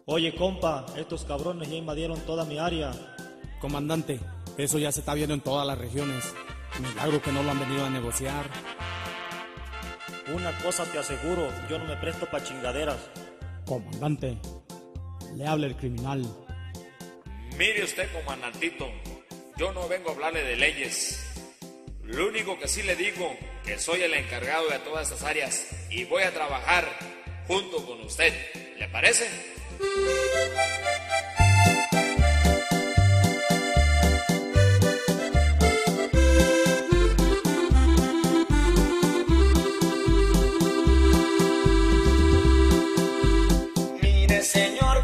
Oye, compa, estos cabrones ya invadieron toda mi área. Comandante, eso ya se está viendo en todas las regiones. Milagro que no lo han venido a negociar. Una cosa te aseguro, yo no me presto pa' chingaderas. Comandante, le habla el criminal. Mire usted, comandantito, yo no vengo a hablarle de leyes. Lo único que sí le digo, que soy el encargado de todas estas áreas y voy a trabajar junto con usted. ¿Le parece? Mire, señor.